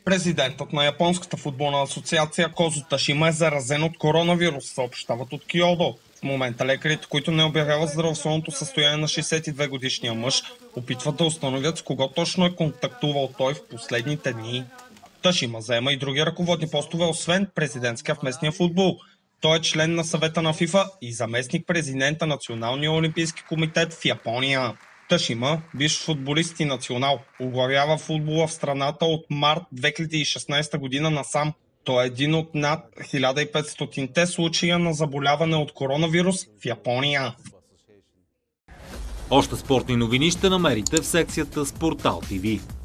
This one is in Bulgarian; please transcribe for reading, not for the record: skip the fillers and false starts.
Президентът на Японската футболна асоциация Козу Ташима е заразен от коронавирус, съобщават от Киодо. В момента лекарите, които не обявяват здравословното състояние на 62-годишния мъж, опитват да установят с кого точно е контактувал той в последните дни. Ташима заема и други ръководни постове, освен президентския в местния футбол. Той е член на съвета на ФИФА и заместник-президент на Националния олимпийски комитет в Япония. Ташима, бивш футболист и национал, оглавява футбола в страната от март 2016 година насам. Той е един от над 1500-те случая на заболяване от коронавирус в Япония. Още спортни новини ще намерите в секцията Спортал ТВ.